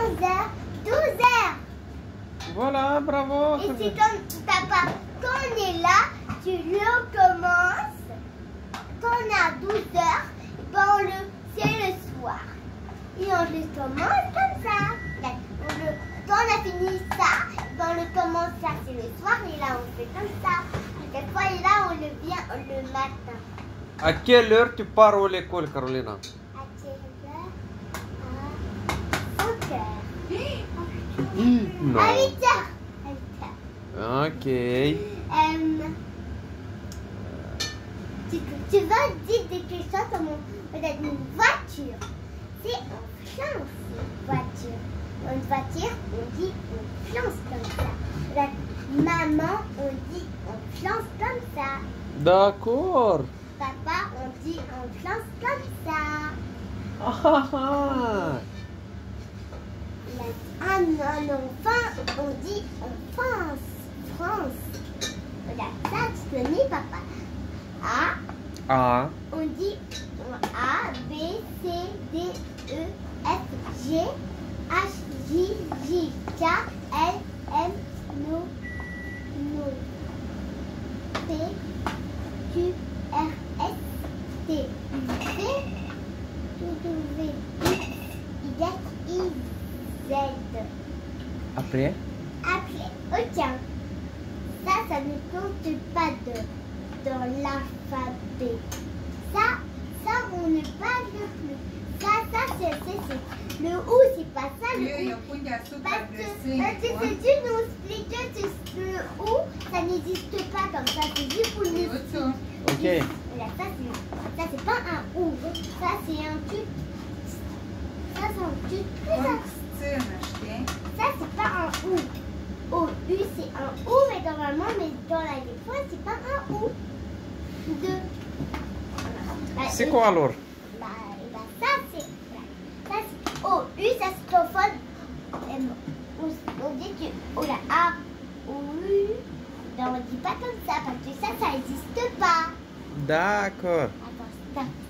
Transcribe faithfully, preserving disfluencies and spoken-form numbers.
onze heures, douze heures. Voilà, bravo. Et c'est comme papa, quand on est là, tu le commences. Quand on est à douze heures, ben on le, c'est le soir. Et on le commence comme ça. On le, quand on a fini ça, ben on le commence ça, c'est le soir. Et là, on fait comme ça. Et des fois, et là, on le vient le matin. À quelle heure tu pars à l'école, Carolina? À quelle heure? À cinq heures. Non. À huit heures. À huit heures. Ok. Euh, tu, tu vas dire des questions comme peut-être une voiture. C'est on flance une voiture. Une voiture, on dit on flance comme ça. Peut-être maman, on dit on flance comme ça. D'accord. Papa, on dit on flance comme ça. Ah, ah, ah. Un, un enfant, on dit on France. France. Regarde ça, tu connais papa. A. A. On dit A, B, C, D, E, F, G, H, J, J, K, L, M, N, N, P, Q, R, S, T, U, V, W, X, Y, I, Z. Après? Après, oh tiens, ça, ça ne compte pas de, dans l'alphabet. Ça, ça, on ne parle plus. Ça, ça, c'est, c'est, c'est. Le ou, c'est pas ça, le ou. Parce que, parce que c'est Dieu nous explique que le ou, ça n'existe pas comme ça. C'est juste pour nous. Ok. Là, ça, c'est, ça, c'est pas un ou. Ça, c'est un truc. Ça, c'est un truc. Ça, c'est pas un ou. O, U, c'est un ou, mais normalement, mais dans la fois, c'est pas un ou. Deux. Bah, C'est quoi alors? Bah, bah, ça, c'est. Ça, c'est O, U, ça se profond. On, on dit que. Oh là, A, O, U. Non, on dit pas comme ça, parce que ça, ça n'existe pas. D'accord. Attends, stop.